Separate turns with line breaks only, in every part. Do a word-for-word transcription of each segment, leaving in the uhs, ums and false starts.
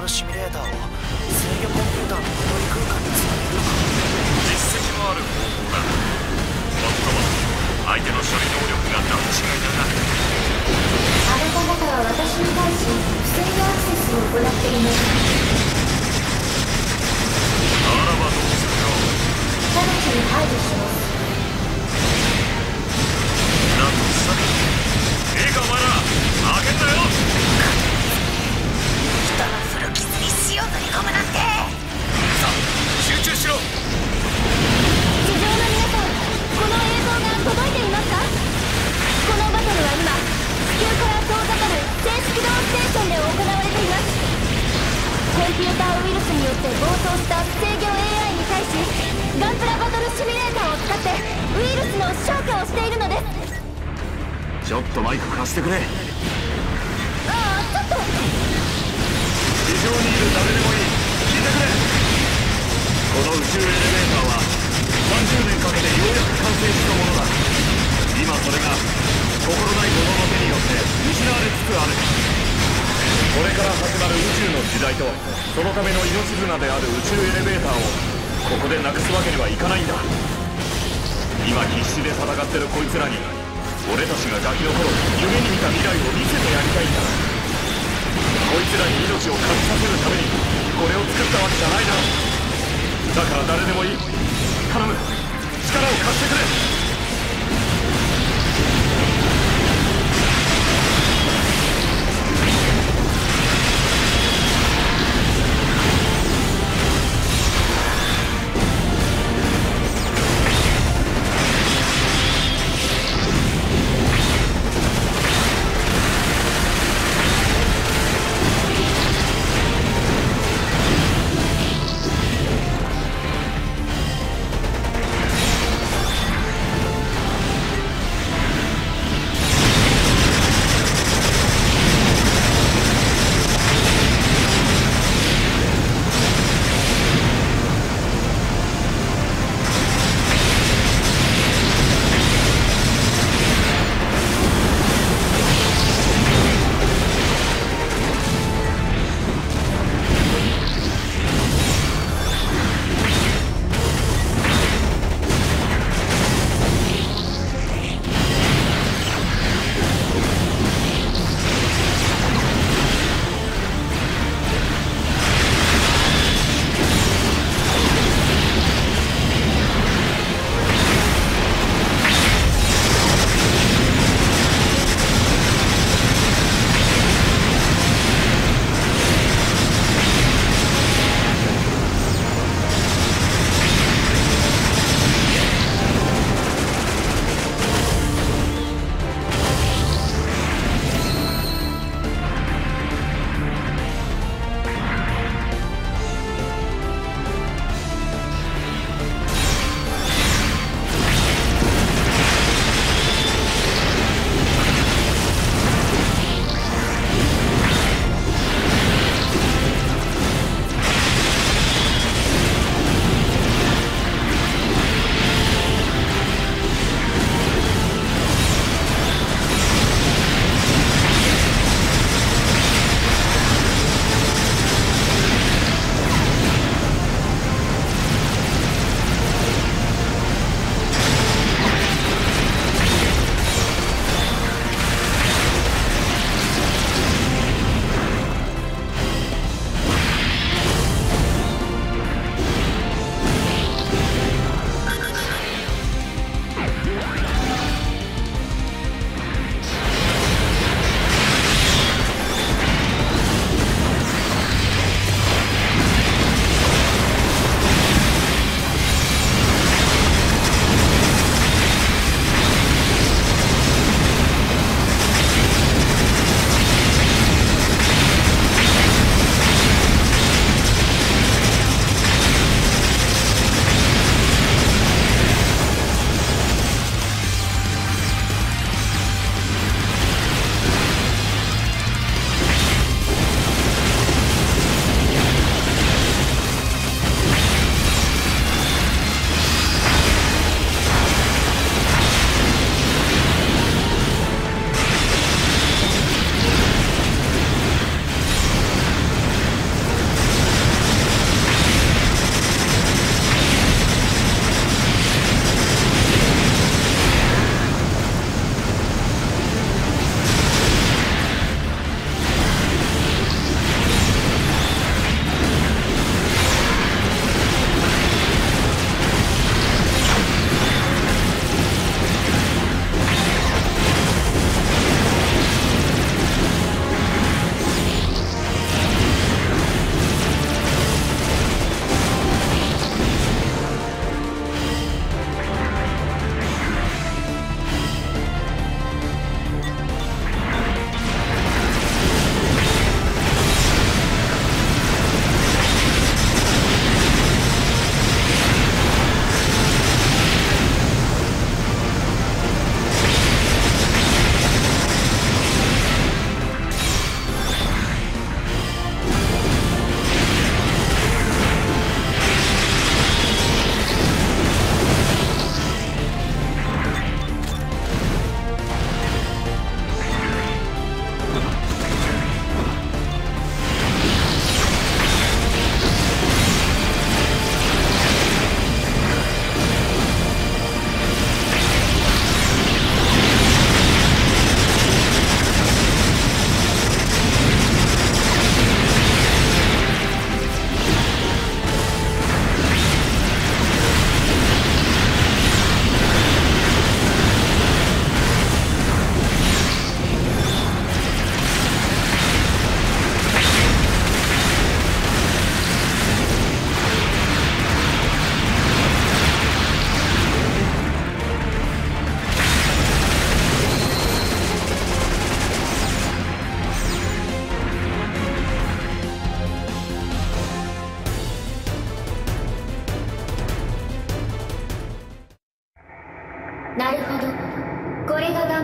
ルシミュレーターを制御コンピューターのメモリ空間につなげる。
実績もある方法だ。もっとも相手の処理能力が段違いだな。
あなた方は私に対し不正アクセスを行っています。
ならばどうするか。
直ちに排除します。
なんとさええかお前ら負けんなよ。
人の古傷に塩塗り込むなんて。
さあ集中しろ。
地上の皆さん、この映像が届いていますか？このバトルは今地球から遠ざかる静止軌道ステーションで行われています。コンピューターウイルスによって暴走した制御 エーアイ に対しガンプラバトルシミュレーターを使ってウイルスの消去をしているのです。
ちょっとマイク貸してくれ。
ああ、ちょっと。
地上にいる誰でもいい、聞いてくれ。この宇宙エレベーターはさんじゅうねんかけてようやく完成したものだ。今それが心ない者の手によって失われつつある。これから始まる宇宙の時代とそのための命綱である宇宙エレベーターをここでなくすわけにはいかないんだ。今必死で戦ってるこいつらに俺たちがガキの頃夢に見た未来を見せてやりたいんだ。こいつらに命を感じさせるためにこれを作ったわけじゃないだろう。だから誰でもいい、頼む、力を貸してくれ。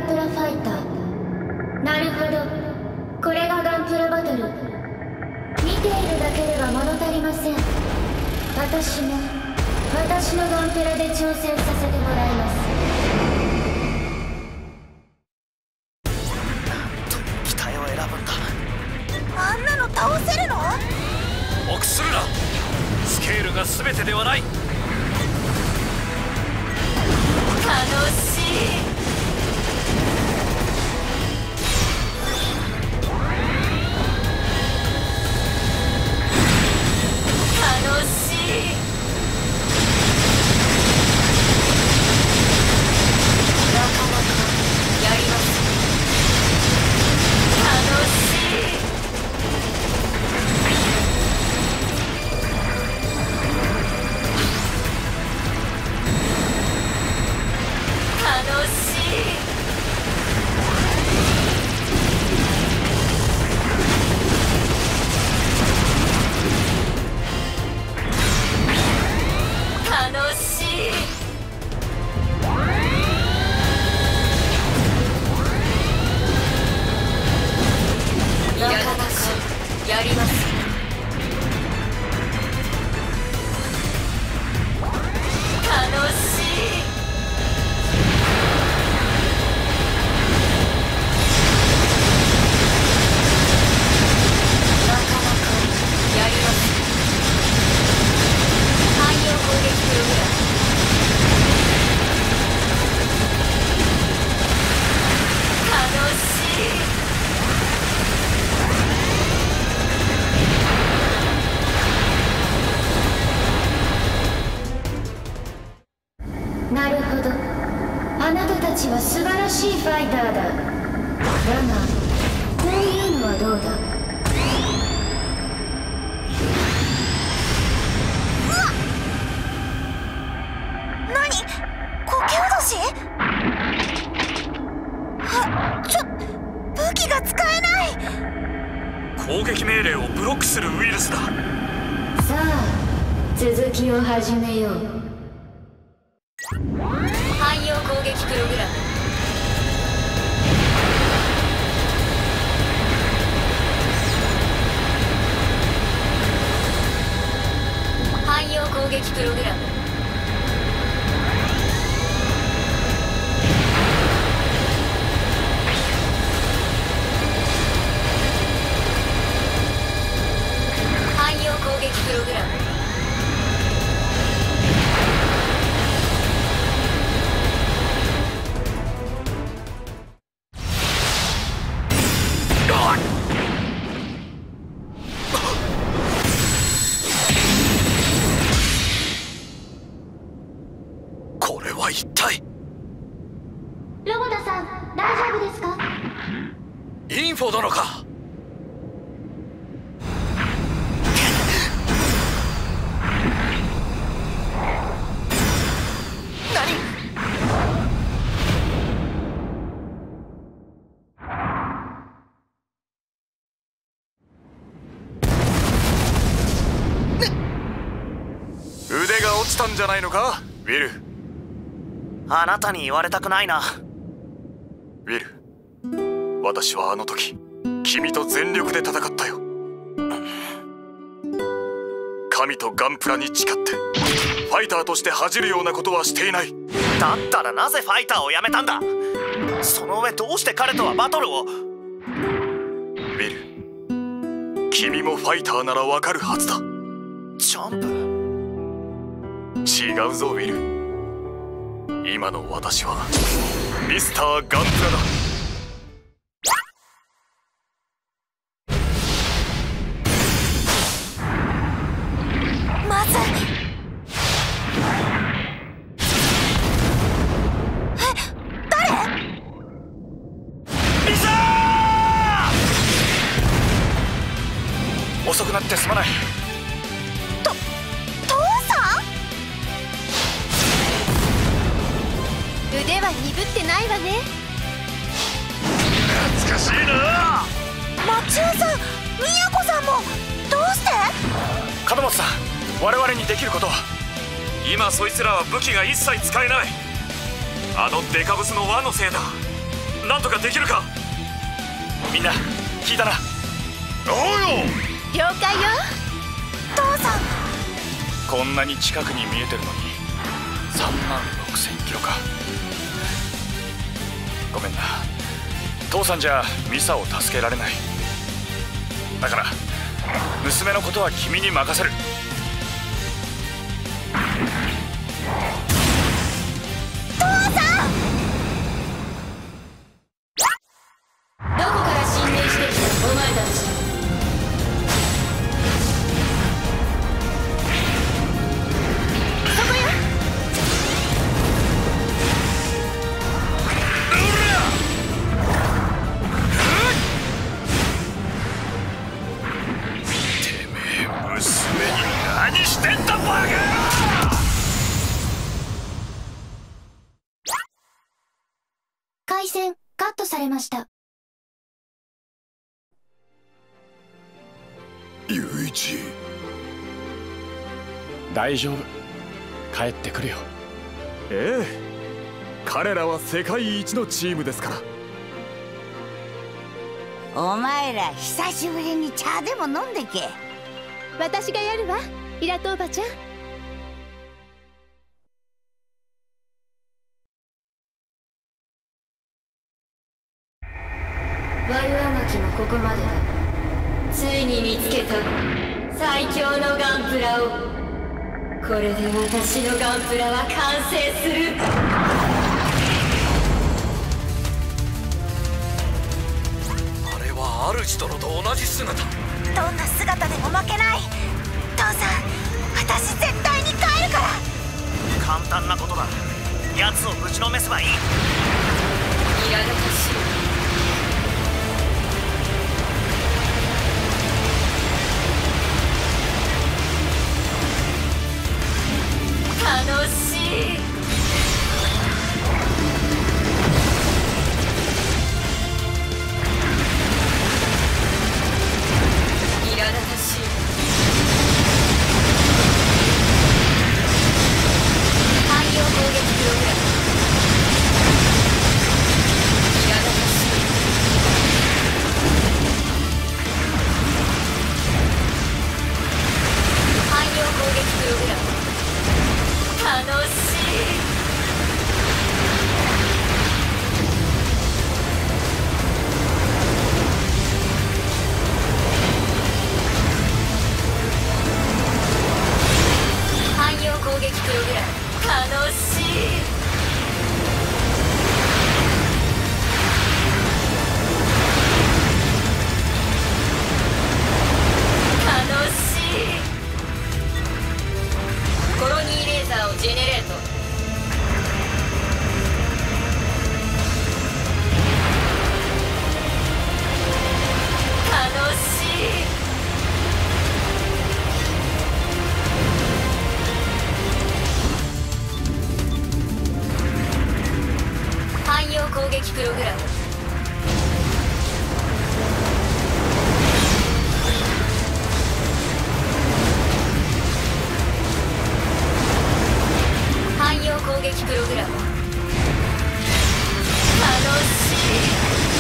ンプラファイター。なるほど、これがガンプラバトル。見ているだけでは物足りません。私も私のガンプラで挑戦させてもらいます。
機体を選ぶんだ。
あんなの倒せるの？
臆するな。スケールが全てではない。
楽しい。楽しい。なかなかやります。楽しい。楽しい。楽しい。なかなかやります。楽しい。なかなかやります。汎用攻撃プログラム。楽しい。なるほど、あなたたちは素晴らしいファイターだ。だがこういうのはどうだ？
何？こけおどし？は、ちょ、武器が使えない。
攻撃命令をブロックするウイルスだ。
さあ、続きを始めよう。汎用攻撃プログラム。汎用攻撃プログラム。汎用攻撃プログラム。
これは一体。
ロボダさん、大丈夫ですか？
インフォ殿か。
腕が落ちたんじゃないのか、ウィル。
あなたに言われたくないな。
ウィル、私はあの時君と全力で戦ったよ。神とガンプラに誓ってファイターとして恥じるようなことはしていない。
だったらなぜファイターをやめたんだ。その上どうして彼とはバトルを。
ウィル、君もファイターならわかるはずだ。
ジャンプ。
違うぞウィル。今の私はミスターガンプラだ。
まずい。え、誰？
リサー！遅くなってすまない。
と、父さん？腕は鈍ってないわね。
懐かしいな。
マチューさん、ミヤコさんもどうして？
門松さん、我々にできることは。
今そいつらは武器が一切使えない。あのデカブスの輪のせいだ。 なんとかできるか。
みんな聞いたな。
おうよ。
了解よ。
父さん、
こんなに近くに見えてるのにさんまんろくせんキロか。ごめんな、父さんじゃミサを助けられない。だから娘のことは君に任せる。
どこから侵入してきたお前たち。そこよ。
てめえ娘に何してんだバカ野郎。
回線カットされました。
雄一、
大丈夫、帰ってくるよ。
ええ、彼らは世界一のチームですから。
お前ら久しぶりに茶でも飲んでけ。
私がやるわ、イラトおばちゃん。悪あがきもここまでだ。ついに見つけた最強のガンプラを。これで私のガンプラは完成する。
あれは主殿と同じ姿。
どんな姿でも負けない。父さん、私絶対に帰るから。
簡単なことだ。奴をぶちのめせばいい。
苛立たしい。楽しい。苛立たしい。汎用攻撃プログラム。苛立たしい。汎用攻撃プログラム。楽しい。汎用攻撃プログラム。楽しい。楽しい。コロニーレーザーをジェネレート。楽しい。汎用攻撃プログラム。汎用攻撃プログラム。楽しい。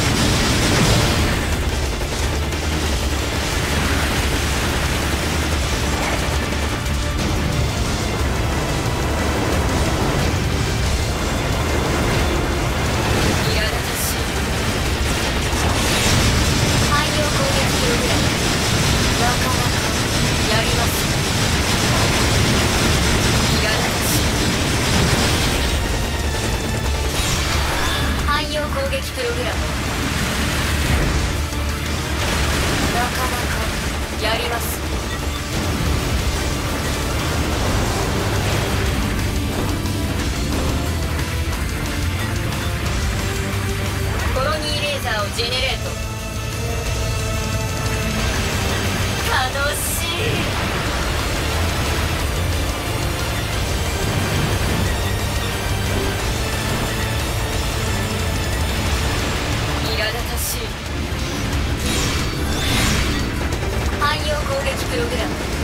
苛立たしい。汎用攻撃プログラム。なかなかやります。苛立たしい。汎用攻撃プログラム。なかなかやります。コロニーレーザーをジェネレート。楽しい。苛立たしい。汎用攻撃プログラム。